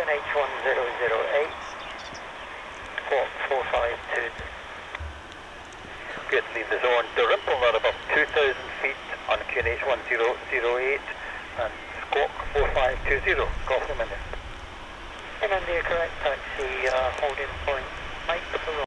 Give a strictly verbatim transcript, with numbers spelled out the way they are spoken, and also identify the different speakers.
Speaker 1: Q N H one zero zero eight, squawk four five two zero.
Speaker 2: Good, leave the zone. The Rimple are above two thousand feet on Q N H one zero zero eight and squawk four five two zero. Call from India.
Speaker 1: In India, correct taxi, uh, holding point, Mike,